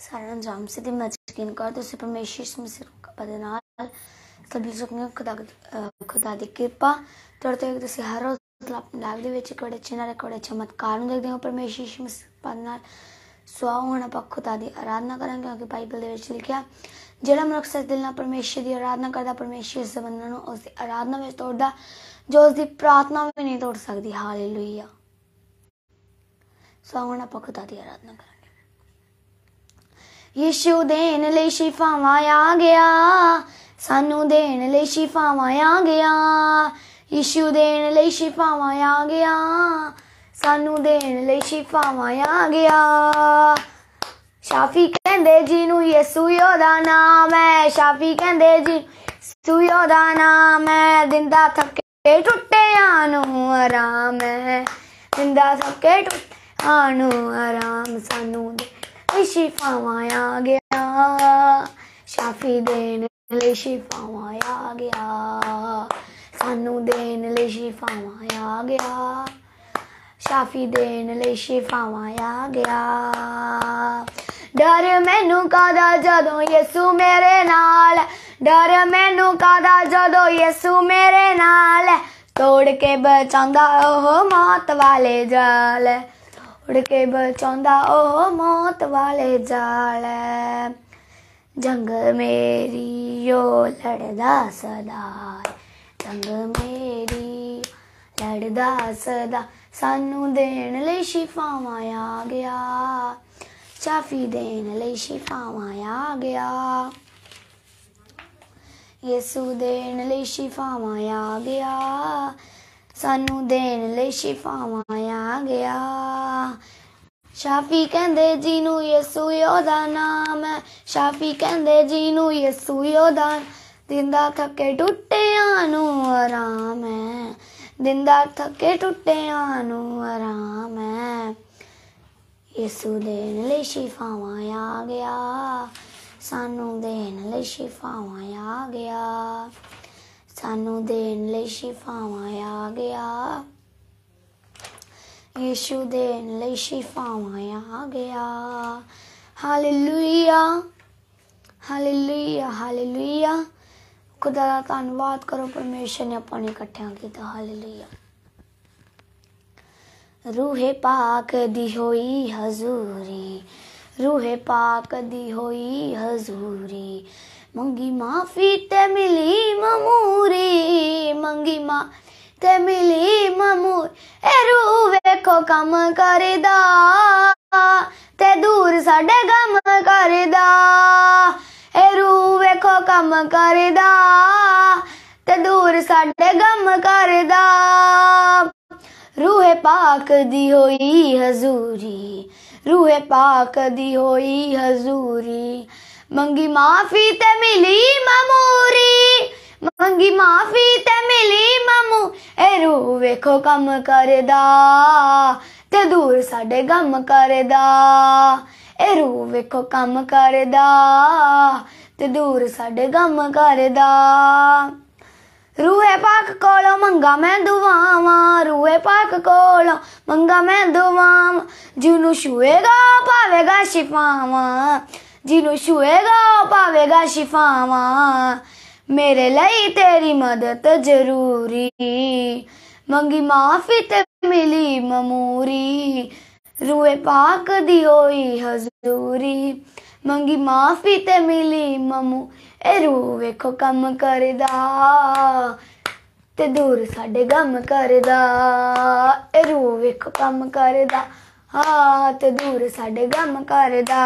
सारा अंजाम से मैं यकीन कर तो परमेश्वर मसीह सभी खुदा दी कृपा तुरते तुसीं हर रोज़ अपनी लाइफ दे विच बड़े अच्छे चमत्कार देखते हो। परमेश्वर मसीह सुहा हुण आपां खुदा दी आराधना करांगे क्योंकि बाइबल दे विच लिखिआ जिहड़ा मनुख सच दिल नाल परमेश्वर दी आराधना करदा परमेश्वर इस बंधन नूं उसदी आराधना विच तोड़दा जो उसदी प्रार्थना भी नहीं तोड़ सकदी। हालेलुया। सुहा हुण आपां खुदा दी आराधना करांगे। यीशु देन लई शिफावां आ गया सानू देन लई शिफावां आ गया। यीशु देन लई शिफावां आ गया सानू देन लई शिफावां आ गया। शाफी कहंदे जिनू यीशु ओदा नाम है। शाफी कहंदे जी यीशु ओदा नाम है। दिंदा थके टुट्टियां नू आराम है। दिंदा थके टुट्टियां नू आराम सानू दे शिफावां आ गया। शाफी देन लई शिफावां आ गया सानू देन लई शिफावां आ गया। शाफी देन लई शिफावां आ गया। डर मैनू कादा जदों यीशु मेरे नाल। डर मैनू कादा जदों यीशु मेरे नाल। तोड़ के बचांदा ओह मौत वाले जाल। उड़ के बचांदा ओह मौत वाले जाल। जंग मेरी ओ लड़दा सदा। जंग मेरी लड़दा सदा सानू देन लई शिफावां आ गया। शाफी देन लई शिफावां आ गया। यीशु देन लई शिफावां आ गया सानू देन लई शिफावां आ गया। शाफी कहंदे जिनू यीशु ओदा नाम है। शाफी कहंदे जिनू यीशु ओदा दिंदा थके टुट्टियां नू आराम है। दिंदा थके टुट्टियां नू आराम है। यीशु देन लई शिफावां आ गया सानू देन लई शिफावां आ गया। सानू देन लई शिफावां आ गया। यीशु देन लई शिफावां आ गया। Hallelujah hallelujah hallelujah. खुदा दा धन्नवाद करो परमेश्वर ने आपां नूं इकट्ठियां कीता। हालेलुया। रूहे पाक दी होई हजूरी। रूहे पाक दी होई हजूरी। मंगी माफी ते मिली ममूरी। मंगी माफी ते मिली ममूर। ए रूह वेखो कम करदा ते दूर साडे गम करदा। ए रूह वेखो कम करदा ते दूर साडे गम करदा। रूहे पाक दी होई हजूरी। रूहे पाक दी होई हजूरी। मंगी माफी ते मिली ममूरी। मंगी माफी ते मिली ममू। ए रूह वेखो कम करदा ते दूर साडे गम करदा। ए रूह वेखो कम करदा ते दूर साडे गम करदा। रूहे पाक कोलों मंगा मैं दुआवां। रूहे पाक कोलों मंगा मैं दुआवां। जिनू छुएगा पावेगा शिफावां। जिनू छुएगा पावेगा शिफावां। मेरे लिए तेरी मदद जरूरी। मंगी माफी ते मिली ममूरी। रूहे पाक दी होई हजूरी। मंगी माफी ते मिली ममू। ए रूह वेखो कम करदा ते दूर साडे गम करदा। ए रूह वेखो कम करदा ते दूर साडे गम करदा।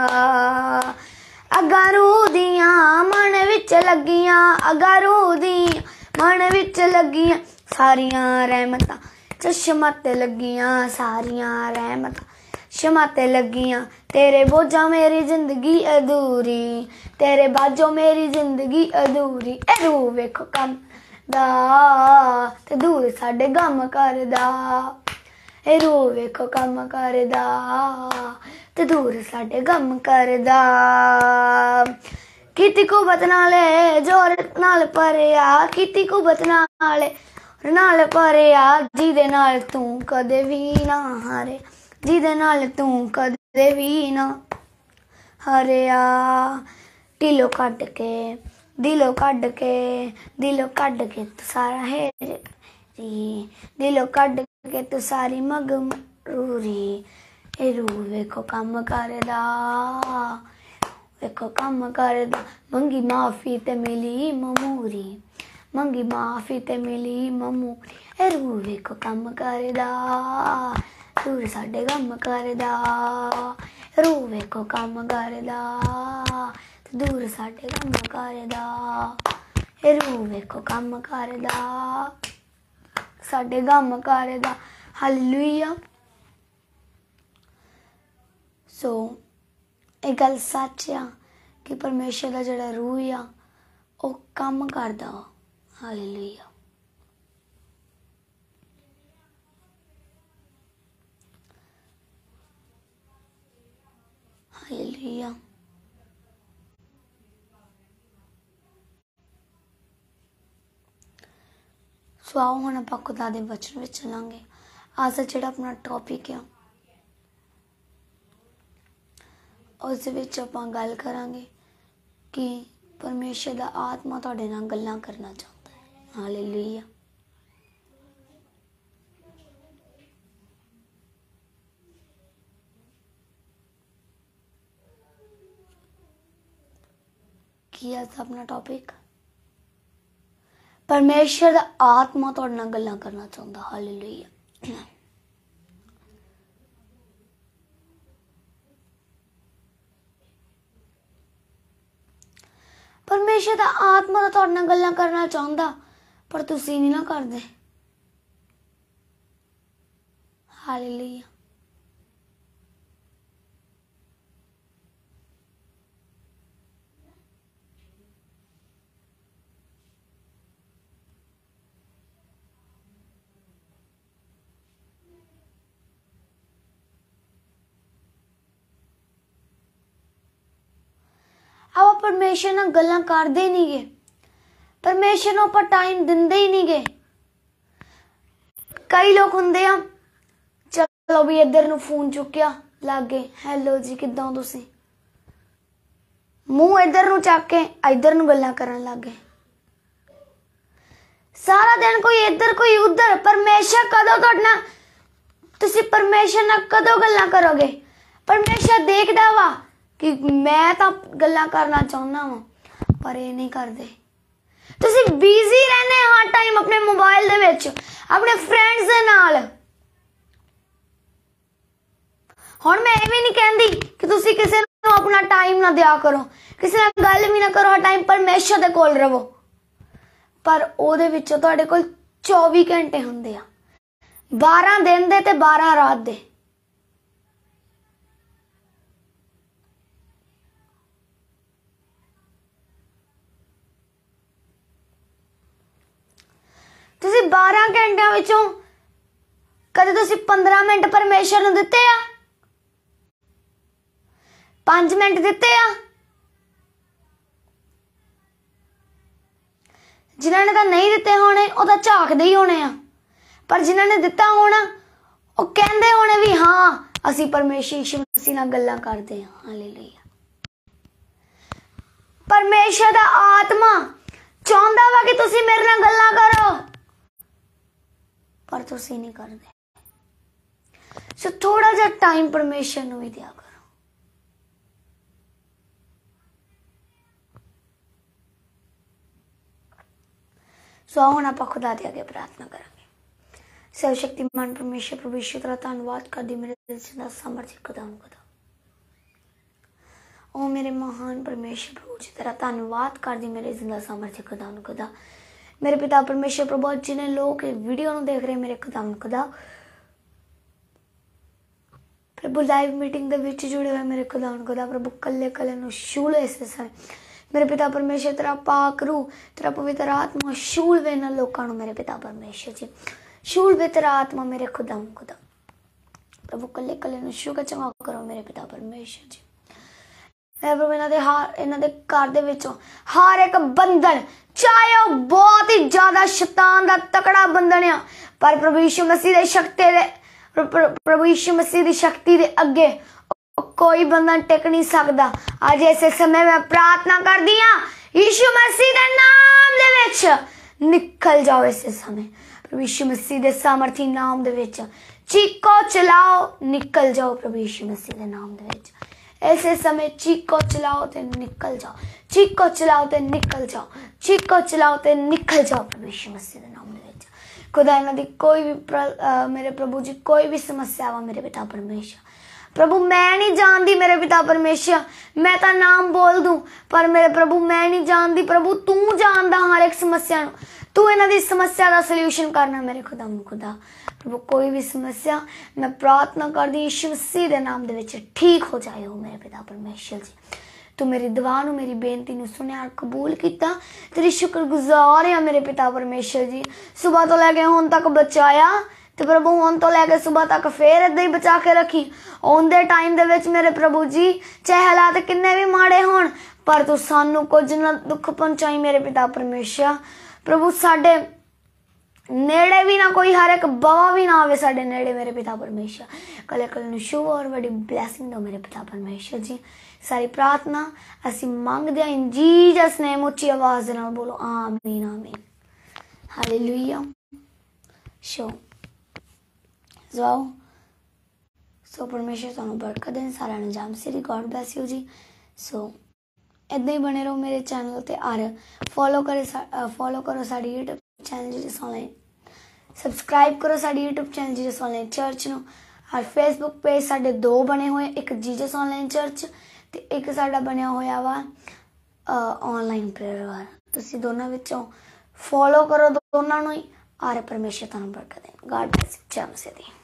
अगा रूह दियां मन विच लगियां। अगा रूह दियां मन विच लगियां सारियां रहमतां चश्मा ते लगियां। सारियां रहमतां चश्मा ते लगियां। तेरे बोझा मेरी जिंदगी अधूरी। तेरे बाजो मेरी जिंदगी अधूरी। ए रूह वेखो कम दा ते दूर साडे गम करदा। ए रूह वेखो कम करदा ते दूर साडे गम करदा। कीती कुवत नाले जोर नाल भरिया। कीती कुवत नाल भरिया। जिदे नाल तू कदे भी ना हारे। जिदे नाल तू कदे भी ना हरिया दिलों कढ़ के दिलों कढ़ के दिलों कढ़ के तू सारा है दिलों कढ़ के तू सारी मगरूरी ए रू वेखो कम करदा वेखो कम करदा मंगी माफी ते मिली ममूरी मंगी माफी ते मिली ममूरी ए रू वेखो कम करदा दूर साडे गम करदा रू वेखो कम करदा दूर साडे गम करदा ए रू वेखो कम करदा साडे गम करदा हालेलुया। सो एक गल सच आ कि परमेश्वर का जिहड़ा रूह आ वो कम करदा। हालेलुया। हालेलुया। सो आओ हुण आपां खुदा दे वचन विच चलांगे। अज दा जिहड़ा अपना टॉपिक आ उस विच आपां गल करांगे कि परमेश्वर दा आत्मा तुहाडे नाल गल्लां करना चाहुंदा है। हालेलुया। की अज दा अपना टॉपिक परमेश्वर दा आत्मा तुहाडे नाल गल्लां करना चाहुंदा। हालेलुया। परमेश्वर दा आत्मा तुहाडे नाल गल्लां करना चाहुंदा पर तुसीं नहीं ना करदे। हालेलुया। आप परमेश्वर नाल गल्लां करदे नहीं गे, परमेश्वर नूं आपां टाइम दिंदे ही नहीं गे। कई लोग हुंदे आ चलो भी इधर नूं फोन चुक्या लग गए हैलो जी किदां हो तुसीं, मूँह इधर नूं चक के इधर नूं गल्लां करन लग गए। सारा दिन कोई इधर कोई उधर। परमेश्वर कदों तुहाडे नाल तुसीं परमेश्वर नाल कदों गल्लां करोगे? परमेश्वर देखदा वा कि मैं तो गल्लां करना चाहुंदा वां पर ये नहीं करदे। तुसीं बिजी रहने हर टाइम अपने मोबाइल दे विच अपने फ्रेंड्स दे नाल। हुण मैं ये भी नहीं कहंदी कि तुसीं किसी नूं अपना टाइम ना दिया करो, किसी नाल गल भी ना करो, हर टाइम परमेश्वर दे कोल रहो। पर ओहदे विच तुहाडे कोल 24 घंटे हुंदे आ, 12 दिन दे ते 12 रात दे। तुसीं 12 घंटिਆਂ ਵਿੱਚੋਂ कदे तुसीं 15 मिनट परमेश्वर नूं दित्ते आ, 5 मिनट दित्ते आ? जिन्हां ने तां नहीं दित्ते होने वो तां झाकदे ही होने आ, पर जिन्हां ने दित्ता होना वो कहंदे होने भी हाँ असीं परमेश्वर यीशु मसीह नाल गल्लां करदे हां। हालेलुया। परमेश्वर दा आत्मा चाहुंदा वा कि तुसीं मेरे नाल गल्लां करो पर तुसीं नहीं करदे। सो थोड़ा जिहा टाइम परमेश्वर नूं भी दिया करो। सो हुण आपां खुदा दे अगे प्रार्थना करांगे। सर्वशक्तिमान परमेश्वर प्रभु यीशु तेरा धन्नवाद करदी मेरे जिंदा सामर्थ्य खुदावन खुदा। ओ मेरे महान परमेश्वर प्रभु जी तेरा धन्नवाद करदी मेरे जिंदा सामर्थ्य खुदावन खुदा। मेरे पिता परमेश्वर प्रभु जिन्हें लोग वीडियो नूं देख रहे मेरे खुदावन खुदा, प्रभु लाइव मीटिंग दे विच जुड़े हुए मेरे खुदावन खुदा, प्रभु कल्ले कल्ले नूं छूल इस समय मेरे पिता परमेश्वर तेरा पाक रूह तेरा पवित्र आत्मा छूल वे ना लोकां नूं मेरे पिता परमेश्वर जी, छूल वे तेरा आत्मा मेरे खुदावन खुदा। प्रभु कल्ले कल्ले नूं छू के चंगा करो मेरे पिता परमेश्वर जी। प्रभु इन्हां दे घर दे विचों हर एक बंधन चाहे वो बहुत ही ज्यादा शैतान दा तकड़ा बंधन आ, पर प्रभु यीशु मसीह दे शक्ति दे प्रभु यीशु मसीह दी शक्ति दे अगे कोई बंधन टिक नहीं सकता। अज इस समय मैं प्रार्थना कर दी हाँ, यीशु मसीह के नाम दे विच निकल जाओ। इस समय प्रभु यीशु मसीह के सामर्थी नाम दे विच चीको चलाओ, निकल जाओ प्रभु यीशु मसीह के नाम दे विच। ऐसे समय चीको चलाओ ते निकल जाओ, चीको चलाओ ते निकल जाओ, चीको चलाओ ते निकल जाओ प्रभु यीशु मसीह के नाम दे विच। खुदा इन्हां दी कोई भी मेरे प्रभु जी कोई भी समस्या वा मेरे पिता परमेश्वर, प्रभु मैं नहीं जानती मेरे पिता परमेश्वर, मैं तो नाम बोल दूं पर मेरे प्रभु मैं नहीं जानती। प्रभु तू जानदा हर एक समस्या नूं, तू इन्हां दी समस्या का सल्यूशन करना मेरे खुदा खुदा। प्रभु कोई भी समस्या मैं प्रार्थना कर दी यीशु मसीह दे नाम दे विच ठीक हो जाए हो मेरे पिता परमेश्वर जी। तू मेरी दुआ नूं मेरी बेनती नूं सुनिया कबूल किया, तेरी शुक्रगुजार है मेरे पिता परमेश्वर जी। सुबह तो लैके हुण तक बचाया ते प्रभु हुण तो लैके सुबह तक फिर इदां ही बचा के रखी। आउंदे टाइम दे विच मेरे प्रभु जी चाहे हालात किन्ने भी माड़े होण पर तू सानू कुछ ना दुख पहुंचाई मेरे पिता परमेश्वर। प्रभु साडे नेड़े भी ना कोई हर एक बवा भी ना आवे साडे नेड़े मेरे पिता परमेश्वर। कल कल शुभ और बड़ी ब्लैसिंग दो मेरे पिता परमेश्वर जी। सारी प्रार्थना असी मंगदे इन जीसस नेम उच्ची आवाज नाल बोलो आमीन आमीन हालेलुया। सो परमेश्वर तुहानू बरकत देन, सारा जाम सिरी गॉड ब्लेस यू जी। सो इदां ही बने रहो मेरे चैनल ते और फॉलो करो साडी YouTube channel Jesus online, subscribe करो साडी YouTube channel Jesus online church नूं। और फेसबुक पेज साडे दो बने हुए, एक जीजस ऑनलाइन चर्च ते एक साडा बनया होया वा ऑनलाइन प्रेयर वाला। तुसी दोनों विचों फॉलो करो दोनों नूं ही और परमेश्वर तुहानू बरकत देन। God bless you. जय मसीह दी।